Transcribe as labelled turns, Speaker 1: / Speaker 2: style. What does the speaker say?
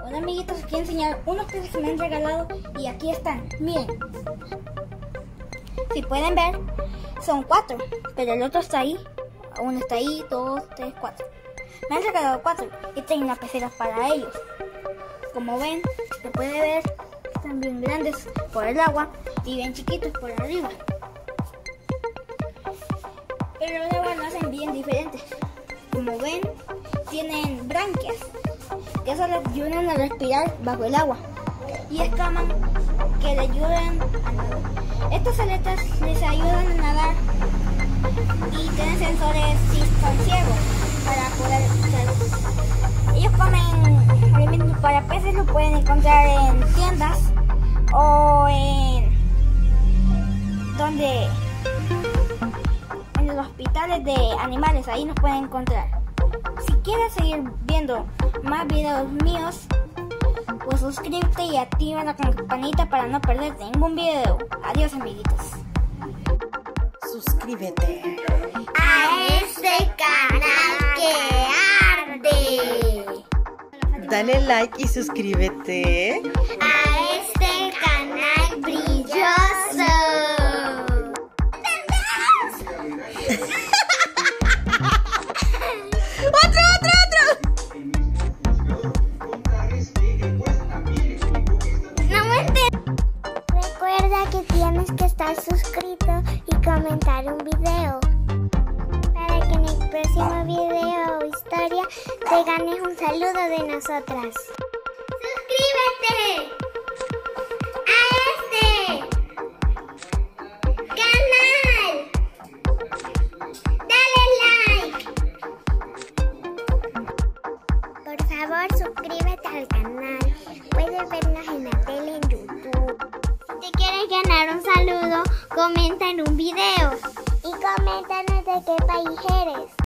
Speaker 1: Hola amiguitos, os quiero enseñar unos peces que me han regalado y aquí están, miren. Si pueden ver, son 4, pero el otro está ahí. Uno está ahí, 2, 3, 4. Me han regalado 4 y tengo una pecera para ellos. Como ven, se puede ver, están bien grandes por el agua y bien chiquitos por arriba. Pero el agua lo hacen bien diferentes. Como ven, tienen branquias que eso les ayudan a respirar bajo el agua y escamas que le ayudan a nadar. Estas aletas les ayudan a nadar y tienen sensores si son ciegos para poder escuchar. Ellos comen alimentos para peces, lo pueden encontrar en tiendas o en los hospitales de animales, ahí nos pueden encontrar. Si quieres seguir viendo más videos míos, pues suscríbete y activa la campanita para no perderte ningún video. Adiós amiguitos.
Speaker 2: Suscríbete
Speaker 3: a este canal que arde.
Speaker 2: Dale like y suscríbete
Speaker 3: A este canal brilloso. Recuerda que tienes que estar suscrito y comentar un video para que en el próximo video o historia te ganes un saludo de nosotras. ¡Suscríbete a este canal! ¡Dale like! Por favor, suscríbete al canal. Puedes vernos en la tele en YouTube. Si quieres ganar un saludo, comenta en un video. Y coméntanos de qué país eres.